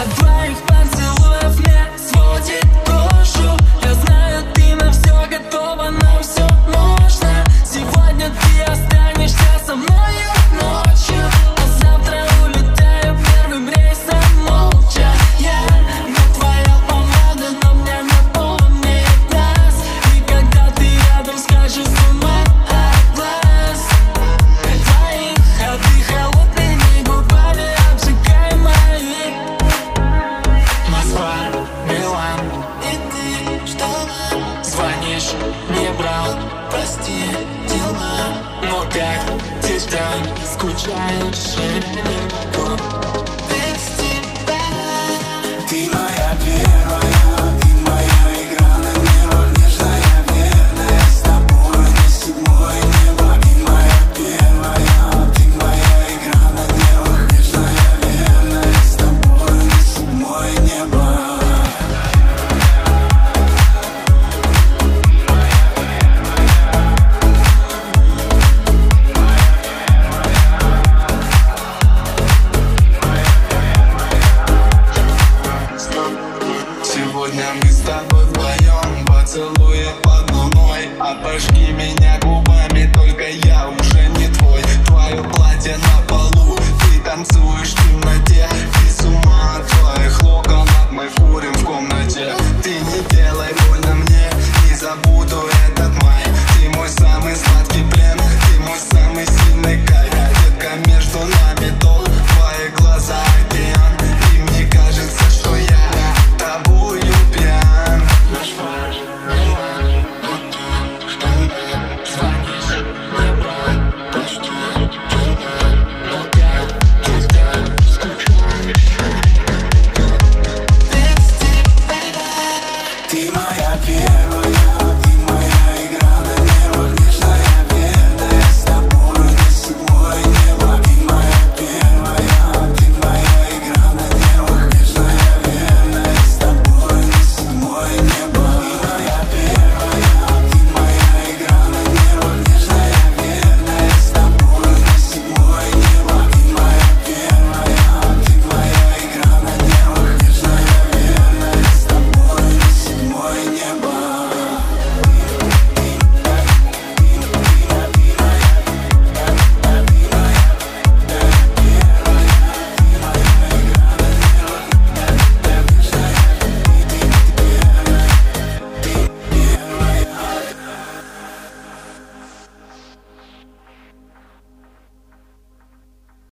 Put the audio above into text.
От твоих поцелуев мне сводит кожу. Я знаю, ты на все готова, нам все можно. Сегодня ты останешься со мною ночью, а завтра улетаю первым рейсом молча. Я не твоя помада, но мне напомнит нас. И когда ты рядом, скажешь с ума от глаз твоих, а ты холодными губами обжигай мои. Москва, Милан, и ты что? Звонишь, не брал, прости, дела. Но как тебя скучаешь, без тебя. Ты моя первая, ты моя игра на нервах, нежная, верная, с тобой на седьмое небо. Ты моя первая, ты моя игра на нервах, нежная, верная, с тобой на седьмое небо. Сегодня мы с тобой вдвоем, поцелуи под луной. Обожги меня губами, только я уже не твой. Твое платье на полу, ты танцуешь.